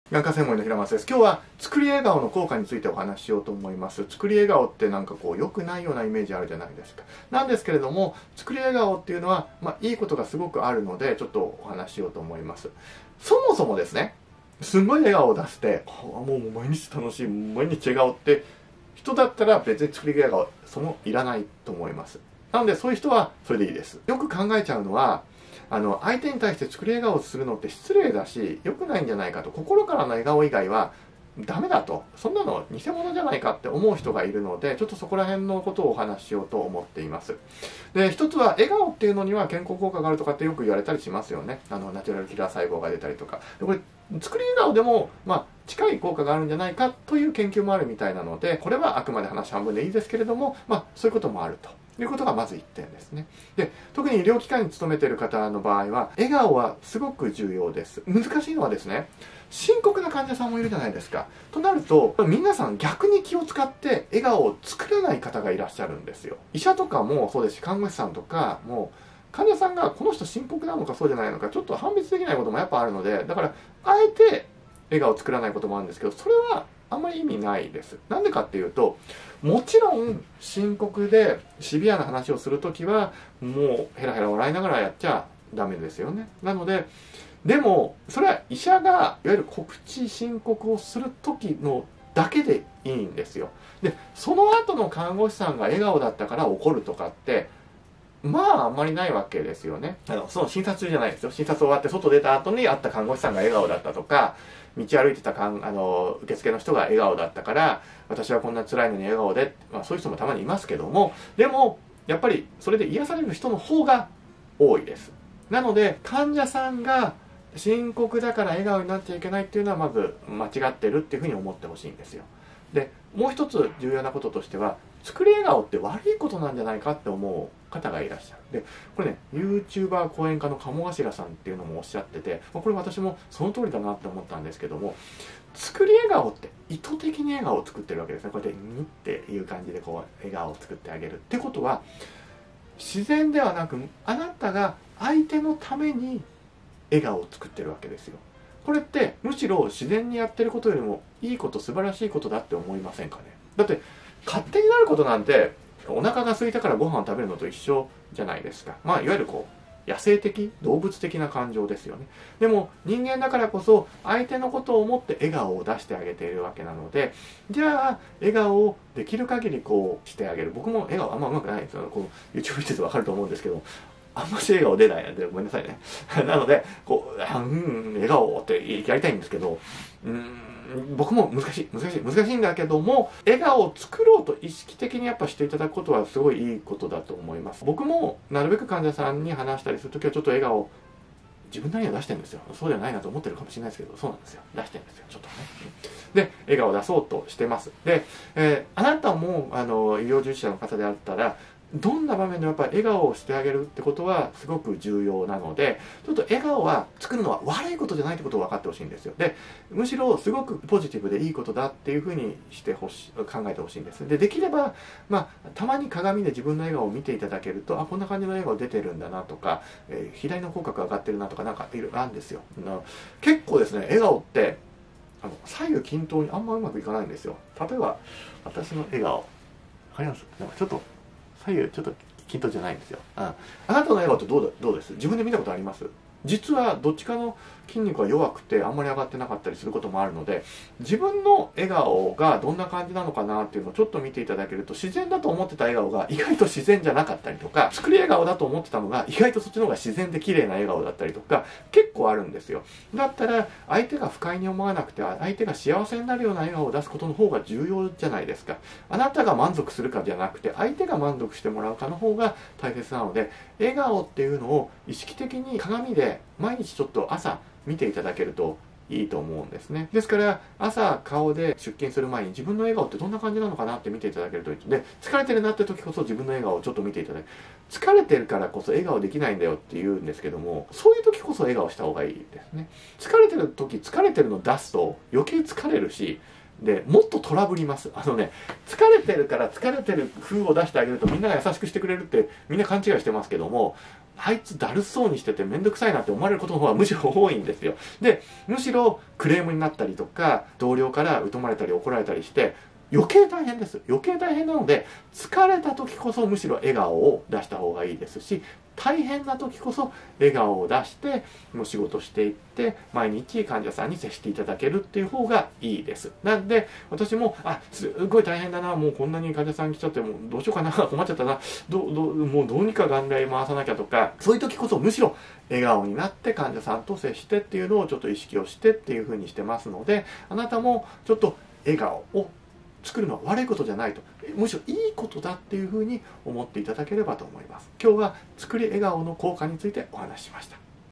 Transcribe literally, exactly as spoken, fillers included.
眼科専門医の平松です。今日は作り笑顔の効果についてお話ししようと思います。作り笑顔ってなんかこう良くないようなイメージあるじゃないですか。なんですけれども、作り笑顔っていうのは、まあ、いいことがすごくあるので、ちょっとお話ししようと思います。そもそもですね、すごい笑顔を出して、あもう毎日楽しい、毎日笑顔って人だったら別に作り笑顔、そのいらないと思います。なのでそういう人はそれでいいです。よく考えちゃうのは、あの相手に対して作り笑顔をするのって失礼だし良くないんじゃないかと、心からの笑顔以外はダメだと、そんなの偽物じゃないかって思う人がいるので、ちょっとそこら辺のことをお話ししようと思っています。で、一つは笑顔っていうのには健康効果があるとかってよく言われたりしますよね。あのナチュラルキラー細胞が出たりとか。でこれ作り笑顔でもまあ近い効果があるんじゃないかという研究もあるみたいなので、これはあくまで話半分でいいですけれども、まあそういうこともあるということがまずいってんですね。で、特に医療機関に勤めている方の場合は笑顔はすごく重要です。難しいのはですね、深刻な患者さんもいるじゃないですか。となると皆さん逆に気を使って笑顔を作らない方がいらっしゃるんですよ。医者とかもそうですし、看護師さんとかも患者さんがこの人深刻なのかそうじゃないのかちょっと判別できないこともやっぱあるので、だからあえて笑顔を作らないこともあるんですけど、それはあんまり意味ないです。なんでかっていうと、もちろん深刻でシビアな話をするときはもうヘラヘラ笑いながらやっちゃダメですよね。なので、でもそれは医者がいわゆる告知申告をする時のだけでいいんですよ。で、その後の看護師さんが笑顔だったから怒るとかってまああんまりないわけですよね。あのその診察中じゃないですよ。診察終わって外出た後に会った看護師さんが笑顔だったとか、道歩いてたかんあの受付の人が笑顔だったから私はこんな辛いのに笑顔で、まあ、そういう人もたまにいますけども、でもやっぱりそれで癒される人の方が多いです。なので患者さんが深刻だから笑顔になっちゃいけないっていうのはまず間違ってるっていうふうに思ってほしいんですよ。で、もう一つ重要なこととしては、作り笑顔って悪いことなんじゃないかって思う方がいらっしゃる。で、これね、YouTuber 講演家の鴨頭さんっていうのもおっしゃってて、これ私もその通りだなって思ったんですけども、作り笑顔って意図的に笑顔を作ってるわけですね。こうやってにっていう感じでこう笑顔を作ってあげるってことは、自然ではなくあなたが相手のために笑顔を作ってるわけですよ。これってむしろ自然にやってることよりもいいこと、素晴らしいことだって思いませんかね。だって勝手になることなんてお腹が空いたからご飯を食べるのと一緒じゃないですか。まあいわゆるこう野生的、動物的な感情ですよね。でも人間だからこそ相手のことを思って笑顔を出してあげているわけなので、じゃあ笑顔をできる限りこうしてあげる。僕も笑顔あんま上手くないんですよ。こう YouTube 見ててわかると思うんですけど、あんまし笑顔出ないのでごめんなさいね。なのでこう、うん、笑顔ってやりたいんですけど、うーん僕も難しい難しい難しいんだけども、笑顔を作ろうと意識的にやっぱしていただくことはすごいいいことだと思います。僕もなるべく患者さんに話したりするときはちょっと笑顔を自分なりには出してるんですよ。そうではないなと思ってるかもしれないですけど、そうなんですよ。出してるんですよ、ちょっとね。で、笑顔を出そうとしてます。で、えー、あなたもあの医療従事者の方であったら、どんな場面でもやっぱり笑顔をしてあげるってことはすごく重要なので、ちょっと笑顔は作るのは悪いことじゃないってことを分かってほしいんですよ。で、むしろすごくポジティブでいいことだっていうふうにしてほしい、考えてほしいんです。で、できれば、まあ、たまに鏡で自分の笑顔を見ていただけると、あ、こんな感じの笑顔出てるんだなとか、えー、左の口角上がってるなとか、なんかいろいろあるんですよ。結構ですね、笑顔ってあの左右均等にあんまうまくいかないんですよ。例えば私の笑顔、わかります？なんかちょっと左右ちょっと均等じゃないんですよ。うん、あなたの笑顔ってどうだ、どうです？自分で見たことあります？実はどっちかの筋肉が弱くてあんまり上がってなかったりすることもあるので、自分の笑顔がどんな感じなのかなっていうのをちょっと見ていただけると、自然だと思ってた笑顔が意外と自然じゃなかったりとか、作り笑顔だと思ってたのが意外とそっちの方が自然で綺麗な笑顔だったりとか結構あるんですよ。だったら相手が不快に思わなくて、相手が幸せになるような笑顔を出すことの方が重要じゃないですか。あなたが満足するかじゃなくて相手が満足してもらうかの方が大切なので、笑顔っていうのを意識的に鏡で毎日ちょっと朝見ていただけるといいと思うんですね。ですから朝顔で出勤する前に自分の笑顔ってどんな感じなのかなって見ていただけるといい。で、疲れてるなって時こそ自分の笑顔をちょっと見ていただく。疲れてるからこそ笑顔できないんだよって言うんですけども、そういう時こそ笑顔した方がいいですね。疲れてる時、疲れてるの出すと余計疲れるし、でもっとトラブります。あのね、疲れてるから疲れてる風を出してあげるとみんなが優しくしてくれるってみんな勘違いしてますけども、 あいつだるそうにしててめんどくさいなって思われることの方がむしろ多いんですよ。で、むしろクレームになったりとか、同僚から疎まれたり怒られたりして、余計大変です。余計大変なので、疲れた時こそむしろ笑顔を出した方がいいですし、大変な時こそ笑顔を出してお仕事していって、毎日患者さんに接していただけるっていう方がいいです。なんで私もあすごい大変だな、もうこんなに患者さん来ちゃってもうどうしようかな、困っちゃったな、どうどうもうどうにか元来回さなきゃとか、そういう時こそむしろ笑顔になって患者さんと接してっていうのをちょっと意識をしてっていう風にしてますので、あなたもちょっと笑顔を作るのは悪いことじゃないと、むしろいいことだっていうふうに思っていただければと思います。今日は作り笑顔の効果についてお話ししました。